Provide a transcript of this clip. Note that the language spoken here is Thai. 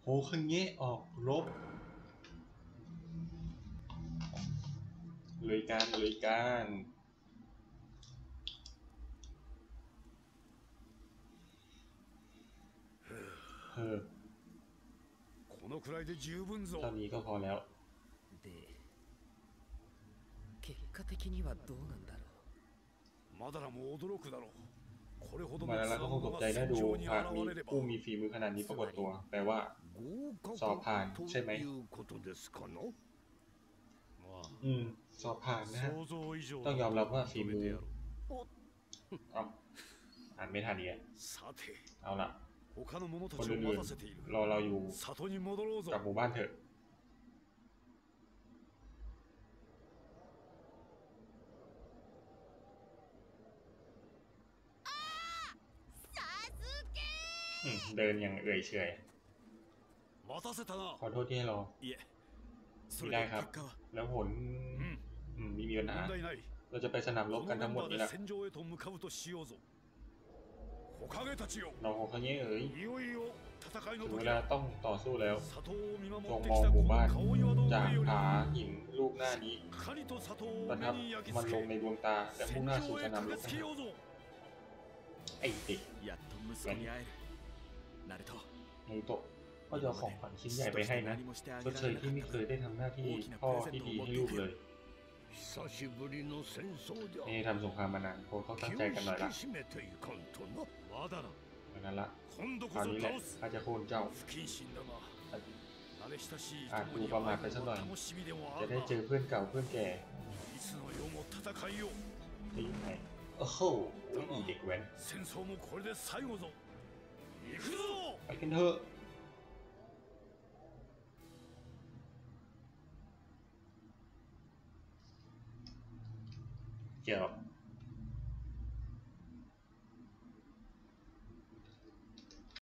คังเงะออกรบเลยการเท่านี้ก็พอแล้ว結果的にはどうなんだろう。 マダラも驚くだろう。これほどのมาแล้วก็คงตกใจน่าดูหากมีผู้มีฝีมือขนาดนี้ปรากฏตัวแปลว่าสอบผ่านใช่ไหมสอบผ่านนะฮะต้องยอมรับว่าฝีมืออ่านไม่ทันเนี่ยเอาล่ะคนอื่นๆรอเราอยู่กับหมู่บ้านเถอะเดินอย่างเอื่อยเฉยขอโทษที่ให้รอไม่ได้ครับแล้วผลมีปัญหาเราจะไปสนามรบกันทั้งหมดนี่แหละเราโฮคาเงะเอ๋ยถึงเวลาต้องต่อสู้แล้วจงมองหมู่บ้านจากผาหินลูกหน้านี้ประทับมันลงในดวงตาและมุ่งหน้าสู่สนามรบไอ้เด็กนารุโตะก็จะของขวัญชิ้นใหญ่ไปให้นะชดเชยที่ไม่เคยได้ทำหน้าที่พ่อที่ดีให้ลูกเลยนี่ทำสงครามมานานโค้ชเขาตั้งใจกันหน่อยละนั่นละคราวนี้แหละข้าจะโค่นเจ้าอาจดูประมาทไปสักหน่อยจะได้เจอเพื่อนเก่าเพื่อนแก่ที่ไหนโอ้โหอีเด็กแว้นไปกันเถอะเกี่ยว